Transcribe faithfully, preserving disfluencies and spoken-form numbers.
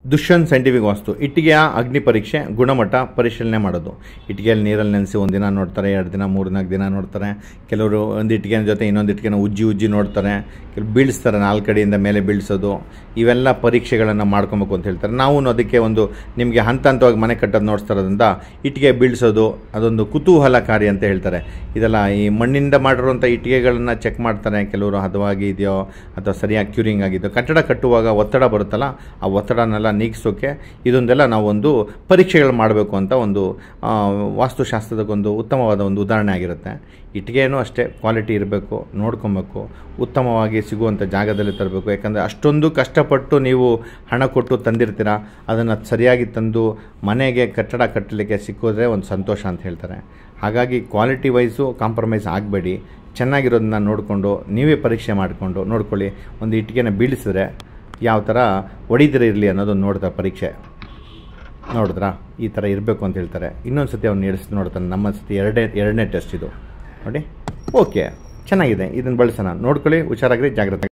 Dushyant scientific ವಾಸ್ತು ಇಟ್ಟಿಗೆಯ ಅಗ್ನಿ ಪರೀಕ್ಷೆ ಗುಣಮಟ್ಟ ಪರಿಶೀಲನೆ ಮಾಡೋದು. ಇಟ್ಟಿಗೆಯಲ್ಲಿ ನೀರಲ್ಲಿ ನೆನೆಸಿ ಒಂದು ದಿನ ನೋಡ್ತಾರೆ, ಎರಡು ದಿನ ಮೂರು ನಾಲ್ಕು ದಿನ ನೋಡ್ತಾರೆ. ಕೆಲವರು ಒಂದು ಇಟ್ಟಿಗೆನ ಜೊತೆ ಇನ್ನೊಂದು ಇಟ್ಟಿಗೆನ ಉಜ್ಜಿ ಉಜ್ಜಿ ನೋಡ್ತಾರೆ. ಕೆಲವು ಬೀಳಿಸ್ತಾರೆ, ನಾಲ್ಕು ಕಡೆಯಿಂದ ಮೇಲೆ ಬೀಳಿಸೋದು. ಇವೆಲ್ಲ ಪರೀಕ್ಷೆಗಳನ್ನು ಮಾಡ್ಕೊಬೇಕು ಅಂತ ಹೇಳ್ತಾರೆ. ನಾವು ಅದಕ್ಕೆ ಒಂದು ನಿಮಗೆ ಹಂತ ಹಂತವಾಗಿ ಮನೆ ಕಟ್ಟೋದು ನೋಡ್ತಾರೋದ್ರಿಂದ ಇಟ್ಟಿಗೆ ಬೀಳಿಸೋದು ಅದೊಂದು ಕುತೂಹಲಕಾರಿ ಅಂತ ಹೇಳ್ತಾರೆ. ಇದೆಲ್ಲ ಈ ಮಣ್ಣಿಂದ ಮಾಡಿರುವಂಥ ಇಟ್ಟಿಗೆಗಳನ್ನು ಚೆಕ್ ಮಾಡ್ತಾರೆ. ಕೆಲವರು ಹದವಾಗಿ ಇದೆಯೋ ಅಥವಾ ಸರಿಯಾಗಿ ಕ್ಯೂರಿಂಗ್ ಆಗಿದೆಯೋ. ಕಟ್ಟಡ ಕಟ್ಟುವಾಗ ಒತ್ತಡ ಬರುತ್ತಲ್ಲ, ಆ ಒತ್ತಡನೆಲ್ಲ ನೀಗಿಸೋಕ್ಕೆ ಇದೊಂದೆಲ್ಲ ನಾವು ಒಂದು ಪರೀಕ್ಷೆಗಳು ಮಾಡಬೇಕು ಅಂತ ಒಂದು ವಾಸ್ತುಶಾಸ್ತ್ರದಕ್ಕೊಂದು ಉತ್ತಮವಾದ ಒಂದು ಉದಾಹರಣೆ ಆಗಿರುತ್ತೆ. ಇಟ್ಟಿಗೆನೂ ಅಷ್ಟೇ ಕ್ವಾಲಿಟಿ ಇರಬೇಕು, ನೋಡ್ಕೊಬೇಕು, ಉತ್ತಮವಾಗಿ ಸಿಗುವಂಥ ಜಾಗದಲ್ಲಿ ತರಬೇಕು. ಯಾಕಂದರೆ ಅಷ್ಟೊಂದು ಕಷ್ಟಪಟ್ಟು ನೀವು ಹಣ ಕೊಟ್ಟು ತಂದಿರ್ತೀರ, ಅದನ್ನು ಸರಿಯಾಗಿ ತಂದು ಮನೆಗೆ ಕಟ್ಟಡ ಕಟ್ಟಲಿಕ್ಕೆ ಸಿಕ್ಕೋದ್ರೆ ಒಂದು ಸಂತೋಷ ಅಂತ ಹೇಳ್ತಾರೆ. ಹಾಗಾಗಿ ಕ್ವಾಲಿಟಿ ವೈಸು ಕಾಂಪ್ರಮೈಸ್ ಆಗಬೇಡಿ. ಚೆನ್ನಾಗಿರೋದನ್ನ ನೋಡಿಕೊಂಡು ನೀವೇ ಪರೀಕ್ಷೆ ಮಾಡಿಕೊಂಡು ನೋಡ್ಕೊಳ್ಳಿ. ಒಂದು ಇಟ್ಟಿಗೆನ ಬೀಳಿಸಿದ್ರೆ ಯಾವ ಥರ ಹೊಡಿದ್ರೆ ಇರಲಿ ಅನ್ನೋದನ್ನು ನೋಡ್ತಾರೆ. ಪರೀಕ್ಷೆ ನೋಡಿದ್ರಾ ಈ ಥರ ಇರಬೇಕು ಅಂತ ಹೇಳ್ತಾರೆ. ಇನ್ನೊಂದು ಸತಿ ಅವ್ನು ನಡೆಸಿ ನೋಡ್ತಾನೆ. ನಮ್ಮ ಸತಿ ಎರಡೇ ಎರಡನೇ ಟೆಸ್ಟ್ ಇದು ನೋಡಿ. ಓಕೆ, ಚೆನ್ನಾಗಿದೆ, ಇದನ್ನು ಬಳಸೋಣ. ನೋಡ್ಕೊಳ್ಳಿ, ಹುಷಾರಾಗ್ರಿ, ಜಾಗ್ರತೆ.